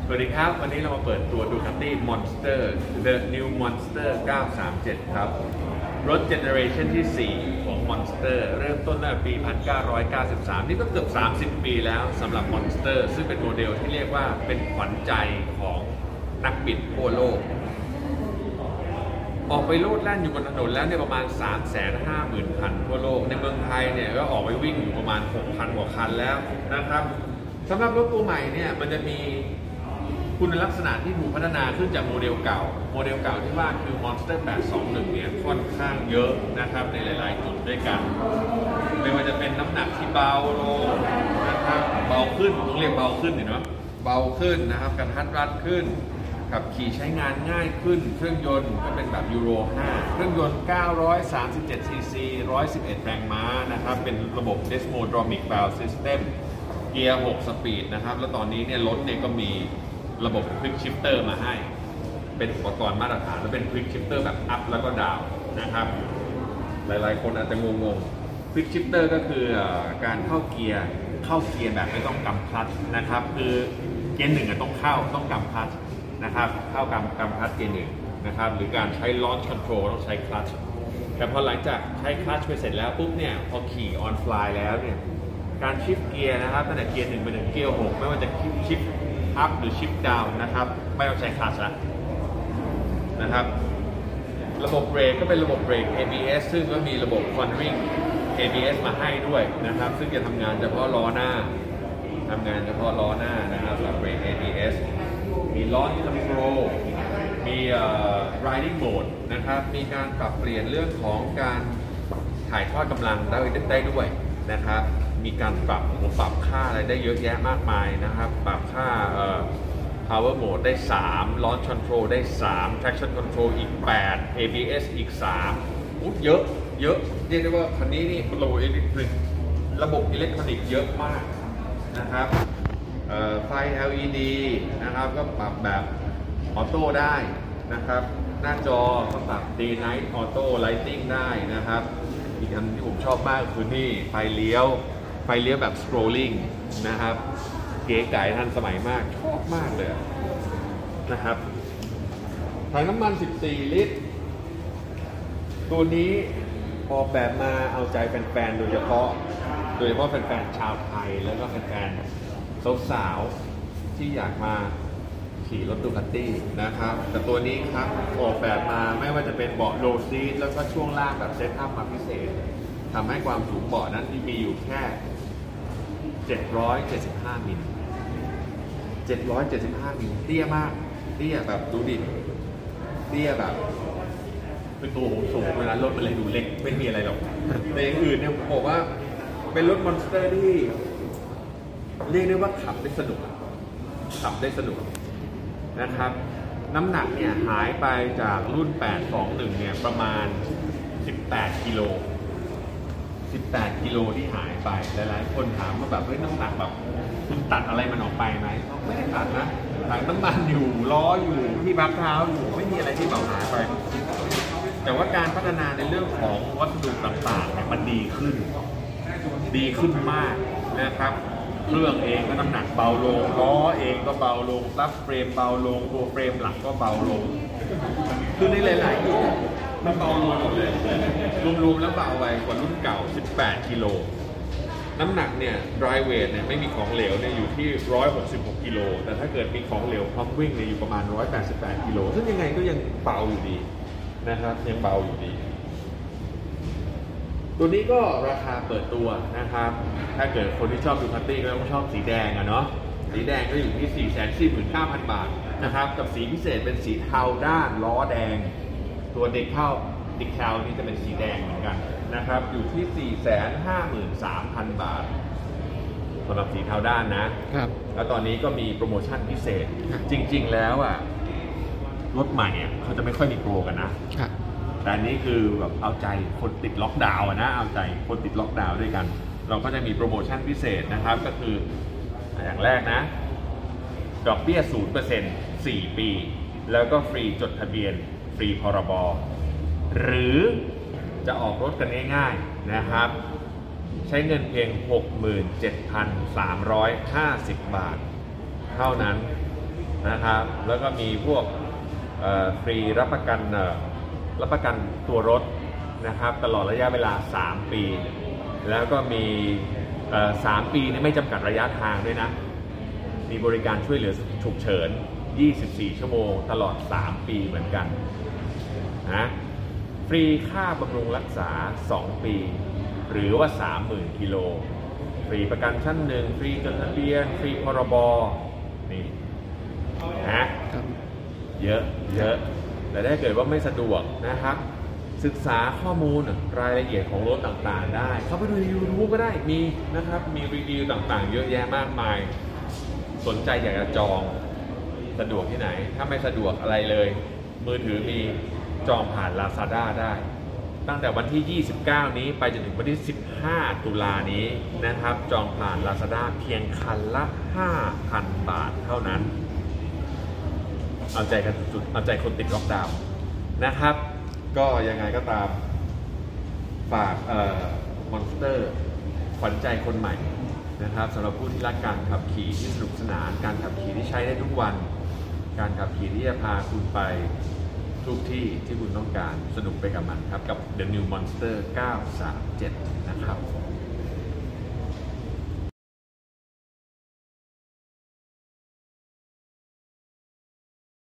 สวัสดีครับวันนี้เรามาเปิดตัว Ducati Monster The New Monster 937 ครับรถเจเนอเรชันที่ 4 ของ Monster เริ่มต้นตั้งแต่ปี 1993 นี่ก็เกือบ 30 ปีแล้วสำหรับ Monster ซึ่งเป็นโมเดลที่เรียกว่าเป็นขวัญใจของนักบิดทั่วโลกออกไปโลดแล่นอยู่บนถนนแล้วเนี่ยประมาณ 350,000 คันทั่วโลกในเมืองไทยเนี่ยก็ออกไปวิ่งอยู่ประมาณ 6,000 กว่าคันแล้วนะครับสำหรับรถตัวใหม่เนี่ยมันจะมีคุณลักษณะที่ถูกพัฒนาขึ้นจากโมเดลเก่าที่ว่าคือ Monster 821 เนี่ยค่อนข้างเยอะนะครับในหลายๆจุดด้วยกันไม่ว่าจะเป็นน้ำหนักที่เบาลงนะครับเบาขึ้นต้องเรียกเบาขึ้นเนาะเบาขึ้นนะครับกระทัดรัดขึ้นขับขี่ใช้งานง่ายขึ้นเครื่องยนต์ก็เป็นแบบยูโร 5 เครื่องยนต์937 ซีซี 111 แรงม้านะครับเป็นระบบ Desmodromic Valve System เกียร์ 6 สปีดนะครับแล้วตอนนี้เนี่ยรถเนี่ยก็มีระบบ Quick Shifter มาให้เป็นอุปกรณ์มาตรฐานและเป็น Quick Shifter แบบ up แล้วก็ down นะครับหลายๆคนอาจจะงงๆ Quick Shifter ก็คือการเข้าเกียร์แบบไม่ต้องกำคลัตช์นะครับคือเกียร์หนึ่งต้องกำคลัตช์นะครับเข้ากำคลัตช์เกียร์หนึ่งนะครับหรือการใช้ launch control ต้องใช้คลัตช์แต่พอหลังจากใช้คลัตช์ไปเสร็จแล้วปุ๊บเนี่ยพอขี่ on fly แล้วเนี่ยการชิฟต์เกียร์นะครับตั้งแต่เกียร์1ไปถึงเกียร์6ไม่ว่าจะชิฟต์up หรือ shift down นะครับไม่ต้องใช้คลัตช์แล้วนะครับระบบเบรกก็เป็นระบบเบรก ABS ซึ่งก็มีระบบ cornering ABS มาให้ด้วยนะครับซึ่งจะทำงานเฉพาะล้อหน้านะครับสำหรับเบรก ABS มี launch control มี riding mode นะครับมีการปรับเปลี่ยนเรื่องของการถ่ายทอดกำลังได้ด้วยนะครับมีการปรับค่าอะไรได้เยอะแยะมากมายนะครับปรับค่าpower mode ได้3 launch control ได้3 traction control อีก8 ABS อีก3เยอะเรียกได้ว่าคันนี้นี่ระบบอิเล็กทรอนิกส์เยอะมากนะครับไฟ LED นะครับก็ปรับแบบออโต้ได้นะครับหน้าจอก็ปรับ Day Night Auto Lighting ได้นะครับอีกอันที่ผมชอบมากคือนี่ไฟเลี้ยวแบบ scrolling นะครับเก๋ไก๋ทันสมัยมากชอบมากเลยนะครับถังน้ำมัน14 ลิตรตัวนี้ออกแบบมาเอาใจแฟนๆโดยเฉพาะแฟนๆชาวไทยแล้วก็แฟนๆสาวๆที่อยากมาขี่รถดูคาตี้นะครับแต่ตัวนี้ครับออกแบบมาไม่ว่าจะเป็นเบาะโลซีทแล้วก็ช่วงล่างแบบเซตอัพมาพิเศษทำให้ความสูงเบาะนั้นที่มีอยู่แค่775 มิลเตี้ยมากเตี้ยแบบดูดิเตี้ยแบบเป็นตัวผมสูงเวลารถมันเลยดูเล็กไม่มีอะไรหรอกแต่อย่างอื่นเนี่ยผมบอกว่าเป็นรถมอนสเตอร์ที่เรียกได้ว่าขับได้สนุกนะครับน้ำหนักเนี่ยหายไปจากรุ่น821เนี่ยประมาณ18 กิโลที่หายไปหลายๆคนถามว่าแบบเฮ้ยน้ำหนักแบบคุณตัดอะไรมันออกไปไหมไม่ได้ตัดนะถังน้ำมันอยู่ล้ออยู่ที่พักเท้าอยู่ไม่มีอะไรที่แบบหายไปแต่ว่าการพัฒนาในเรื่องของวัสดุต่างๆเนี่ยมันดีขึ้นมากนะครับเครื่องเองก็น้ำหนักเบาลงล้อเองก็เบาลงซับเฟรมเบาลงตัวเฟรมหลังก็เบาลงคือในหลายๆจุดมันเบาลงหมดเลยรวมๆแล้วเบาไปกว่ารุ่นเก่า18 กิโลน้ำหนักเนี่ย dry weight เนี่ยไม่มีของเหลวเนี่ยอยู่ที่166 กิโลแต่ถ้าเกิดมีของเหลวพร้อมวิ่งเนี่ยอยู่ประมาณ188 กิโลซึ่งยังไงก็ยังเบาอยู่ดีนะครับยังเบาอยู่ดีตัวนี้ก็ราคาเปิดตัวนะครับถ้าเกิดคนที่ชอบดูคาตี้ก็ต้องชอบสีแดงเนาะสีแดงก็อยู่ที่ 449,000 บาทนะครับกับสีพิเศษเป็นสีเทาด้านล้อแดงตัวเด็กแคลนี่จะเป็นสีแดงเหมือนกันนะครับอยู่ที่ 453,000 บาทสำหรับสีเทาด้านนะครับแล้วตอนนี้ก็มีโปรโมชั่นพิเศษจริงๆแล้วรถใหม่เขาจะไม่ค่อยมีโปรกันนะแต่อันนี้คือแบบเอาใจคนติดล็อกดาวน์เอาใจคนติดล็อกดาวน์ด้วยกันเราก็จะมีโปรโมชั่นพิเศษนะครับก็คืออย่างแรกนะดอกเบี้ย 0% 4 ปีแล้วก็ฟรีจดทะเบียนฟรีพรบหรือจะออกรถกันง่ายๆนะครับใช้เงินเพียง 67,350 บาทเท่านั้นนะครับแล้วก็มีพวกฟรีรับประกันตัวรถนะครับตลอดระยะเวลา 3 ปี แล้วก็มี3 ปีนี่ไม่จำกัดระยะทางด้วยนะมีบริการช่วยเหลือฉุกเฉิน24 ชั่วโมงตลอด 3 ปีเหมือนกันนะฟรีค่าบำรุงรักษา 2 ปีหรือว่า 30,000 กิโลฟรีประกันชั้น 1ฟรีจดทะเบียนฟรีพรบนี่นะเยอะแต่ถ้าเกิดว่าไม่สะดวกนะครับศึกษาข้อมูลรายละเอียดของรถต่างๆได้เข้าไปดูใน YouTube ก็ได้มีนะครับมีรีวิวต่างๆเยอะแยะมากมายสนใจอยากจะจองสะดวกที่ไหนถ้าไม่สะดวกอะไรเลยมือถือมีจองผ่าน Lazada ได้ตั้งแต่วันที่ 29 นี้ไปจนถึงวันที่ 15 ตุลานี้นะครับจองผ่าน Lazada เพียงคันละ 5,000 บาทเท่านั้นเอาใจกันสุดเอาใจคนติดล็อกดาวน์นะครับก็ยังไงก็ตามฝากมอนสเตอร์ขวัญใจคนใหม่นะครับสำหรับผู้ที่รักการขับขี่ที่สนุกสนานการขับขี่ที่ใช้ได้ทุกวันการขับขี่ที่จะพาคุณไปทุกที่ที่คุณต้องการสนุกไปกับมันครับกับ The New Monster 937 นะครับ